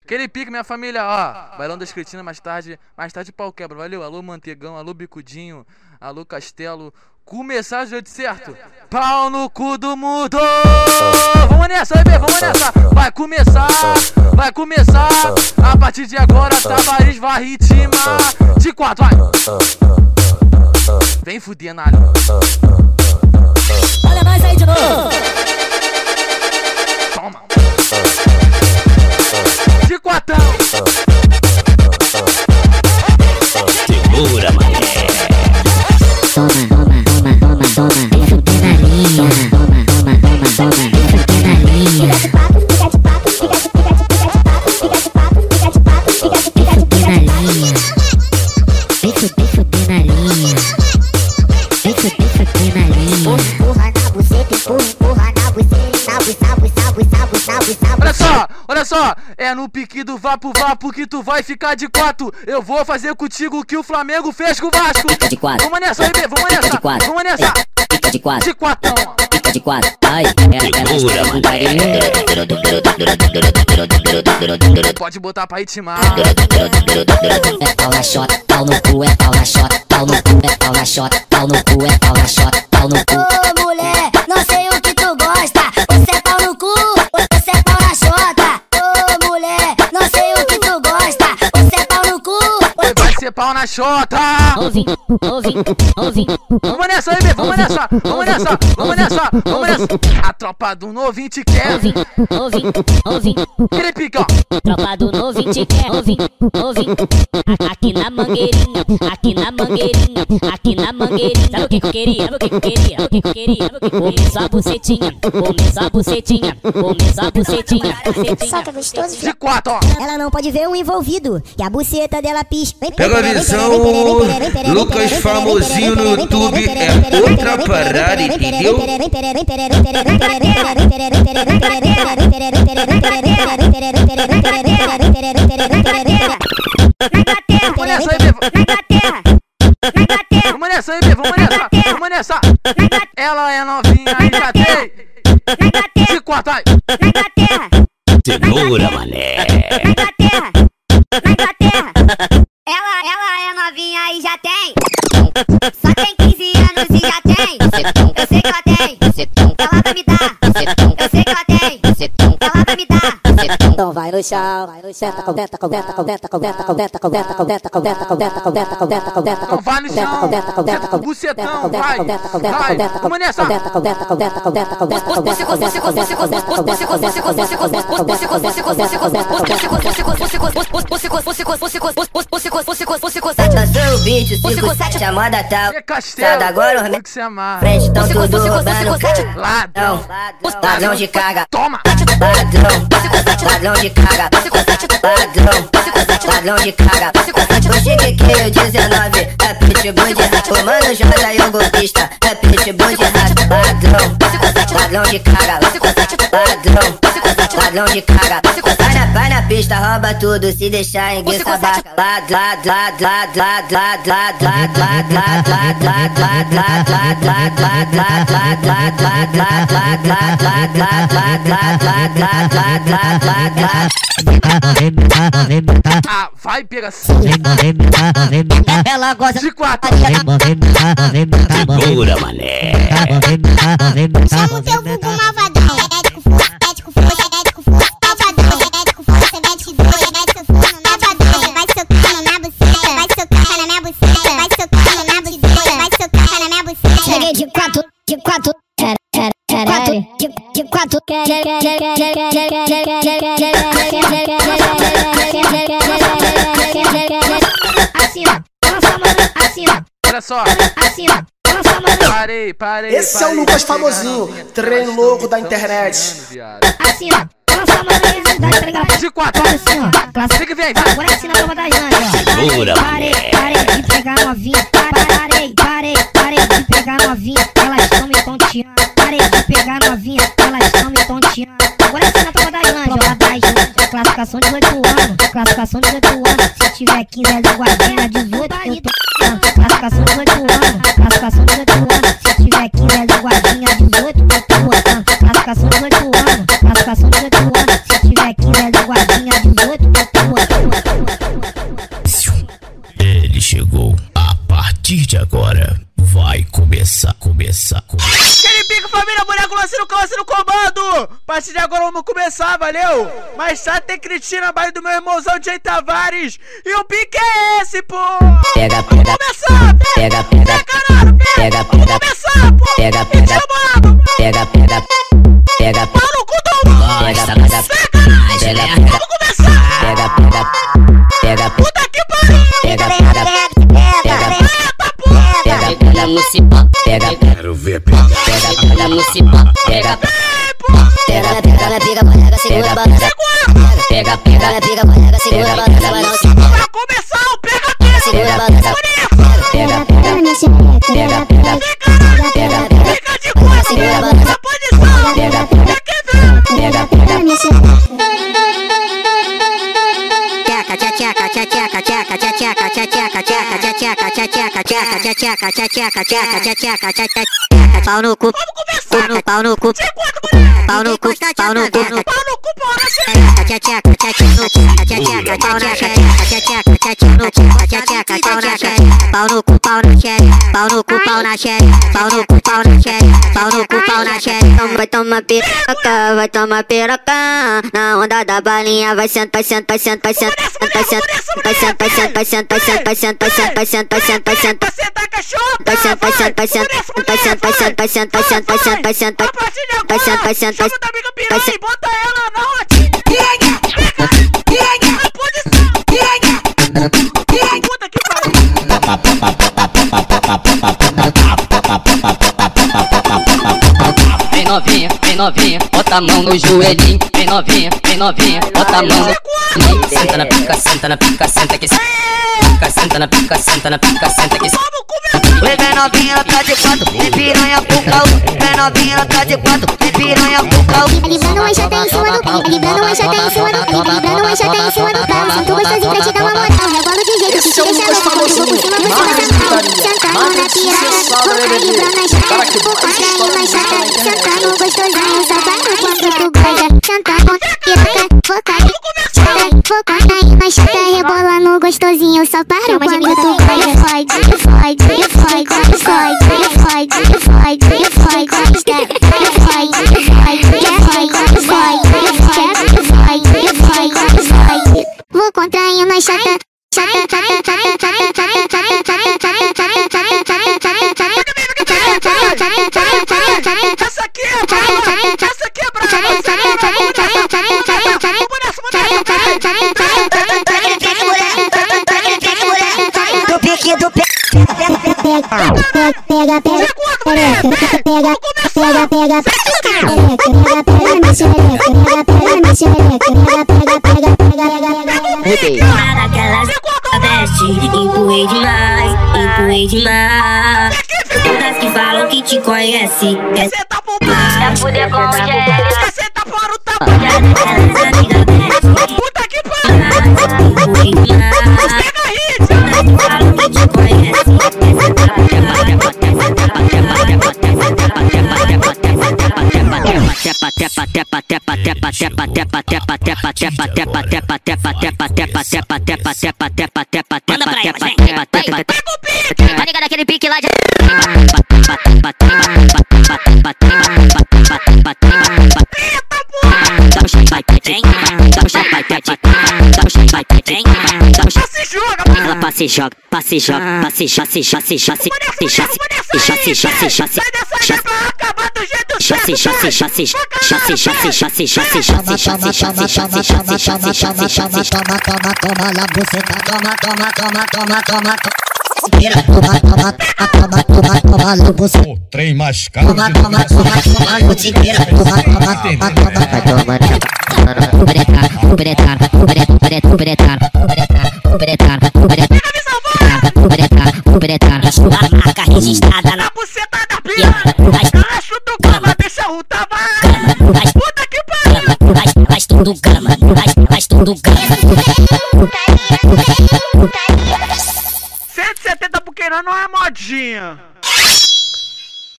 Aquele pique, minha família, ó. Bailão das Cretinas, mais tarde pau quebra. Valeu, alô Mantegão, alô Bicudinho, alô Castelo. Começar do jeito certo. Pau no cu do mundo. Vamos nessa, bebê, vamos nessa. Vai começar. A partir de agora, Tavares vai ritmar. De 4, vai. Vem fuder na área. Olha nós aí de novo. Toma. De 4. Segura, mané. Toma, vem fuder na linha. Toma, vem fuder na linha. Fica de pato, fica de pato. Vem fuder na linha. Vem fuder na linha. Empurra na buceta, empurra na buceta. Olha só, é no pique do vapo que tu vai ficar de 4. Eu vou fazer contigo o que o Flamengo fez com o Vasco. Fica de 4. Vamos nessa, bebê, vamos nessa. Fica de 4. De 4. Fica de 4. Ai, pode botar pra ritmar. É pau na chota, pau no cu, é pau na chota, pau no cu, é pau na chota, pau no cu, é pau na chota, pau no cu. Ô mulher, não sei o que tu gosta. Você é pau no cu, você é pau na chota. Ô mulher, não sei o que tu gosta. Você é pau no cu. Vai ser pau na chota. Ouvi. Vamos nessa, bebê, vamos nessa. A tropa do novinho te quer. Ouvi. Aquele pique, ó. Tropa do novinho te quer. Ouvi. Aqui na mangueirinha. Sabe o que eu queria? Começar a bucetinha. Solta gostoso. De 4, ó. Ela não pode ver um envolvido e a buceta dela pisca. Pega a visão, Lucas famosinho no YouTube é outra parada, entendeu? Vamos nessa. Ela é novinha e já tem. De 4, vai. Segura, mané. Ela é novinha e já tem. Só tem 15 anos e já tem. Eu sei que ela tem. Ela vai me dar. Eu sei que ela tem. Ela vai me dar. Então vai no chão, senta, condenta. Não vai no chão. Senta com bucetão, vai. Vamos nessa. Dançou o beat, 5-7, a moda tal. Castelo, agora o que se amar. frente, tão tudo roubando. Ladrão. Ladrão de carga. Toma. Ladrão de carga. Ladrão de carga. O chiquequinho 19 é pitbull de rato. O mano joga e o golpista é pitbull de rato. Ladrão de carga. Ladrão de carga. Vai na pista, rouba tudo, se deixar enguiça a baca. Ah, vai pegar. Ela gosta De 4. Segura, mané. Chama o teu vulgo malvadão. Ético força, malvadão. Ético força, você mete dois, mete seu forno na malvadão. Vai socando na buceta, vai socar na minha buceta. Vai socando na buceta, vai socar na minha buceta. Cheguei de 4. De 4. Assim, ó. Assim, ó. Olha só. Assim, ó. Parei. Esse é o Lucas famosinho, trem louco da internet. Assim, ó. De 4. Assim, ó. Tem que vem, vai. Agora ensina a prova da Jane, ó. Segura, Parei de pegar novinha. Parei de pegar novinha. Elas estão me tonteando. Parei de pegar novinha. Elas estão me tonteando. Agora ensina a prova da Jane, ó. Classificação 18 anos. Se tiver 15 é linguadinha, 18 eu tô classificação 18 anos. Se tiver 15 é linguadinha, 18 eu tô botando. Classificação 18 anos. Se tiver 15 é linguadinha, 18 Ele chegou. A partir de agora vai começar. Aquele pique, família, boneco, lance no comando. A partir de agora vamos começar, valeu? Mas tá tem Cristina, baile do meu irmãozão Jay Tavares. E o pique é esse, pô. Pega, Vamos começar, pega, caralho, pega, vamos começar, pô. pega, Chamado. pega, Pau no cu do mundo. Vamos começar. pega, Puta que pariu. pega, Eita, porra. pega no cipó, pega, Quero ver pegar. pega no cipó, pega, pega, boneca, segura a balança, pega, boneca, segura a balança, vai não se Pra começar o pega-pega. segura a balança, pega, Fica de coisa, segura a balança, essa posição. Quer ver? pau no cu, pau no cu, pau no cu, Pau no cu, pau na xereca. pau no cu, pau na xereca, pau no cu, pau na xereca, pau no cu, pau na xereca, pau no cu, pau na xereca. Vai tomar piroca, na onda da balinha, vai sentar, Vai sentar cachorro. Chama da amiga piranha e bota ela na rotinha. A posição. Puta que Vem novinha, bota a mão no joelhinho. Vem novinha, bota a mão no... Senta na pica, senta que senta na pica, senta que vem novinha, tá de quatro, tem piranha pro caldo. Vem novinha, tá de quatro, tem piranha pro caldo. Librando uma chata em cima do pique, librando uma chata em cima do pique, librando uma chata em cima do carro. Sinto gostosinho pra te dar uma moral, rebolo de jeito que te deixa louco. Vou por cima sentando na piranha, vou calibrando a chata, vou contraindo a chata, sentando gostosinho, só vai no quando tu gosta. Sentando piranha, vou calibrando, vou contraindo a chata, rebolando gostosinho, só para quando tu gosta. Vou contraindo a chata. Essa aqui é Do pique do Naquelas veste, empurrei demais. Todas que falam que te conhece, quer Você tá bombado. é fuder com o gel. Você tá fora o tapa. Aquelas amigas veste, Puta que pariu. empurrei demais. Pega aí. Todas que falam que te conhece, manda pra ela, vai ligar naquele pique lá de... Passe joga, O trem mais caro marca registrada na buceta da piranha. Acho do cama, deixa o tabaco. Puta que pariu. Faz tudo grama, faz tudo grama. 170 porque não é modinha.